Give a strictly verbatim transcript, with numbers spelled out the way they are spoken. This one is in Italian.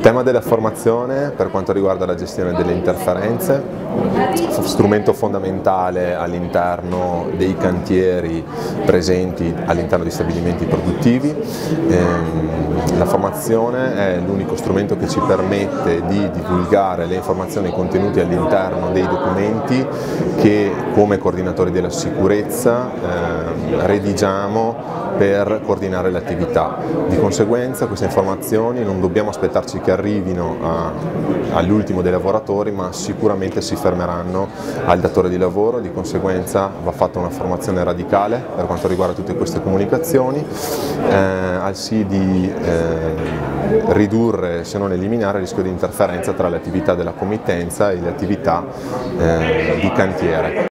Tema della formazione per quanto riguarda la gestione delle interferenze, strumento fondamentale all'interno dei cantieri presenti all'interno di stabilimenti produttivi. La formazione è l'unico strumento che ci permette di divulgare le informazioni contenute all'interno dei documenti che come coordinatori della sicurezza eh, redigiamo per coordinare l'attività. Di conseguenza queste informazioni non dobbiamo aspettarci che arrivino all'ultimo dei lavoratori, ma sicuramente si fermeranno al datore di lavoro. Di conseguenza va fatta una formazione radicale per quanto riguarda tutte queste comunicazioni, eh, al sì di eh, ridurre, se non eliminare, il rischio di interferenza tra le attività della committenza e le attività eh, di cantiere.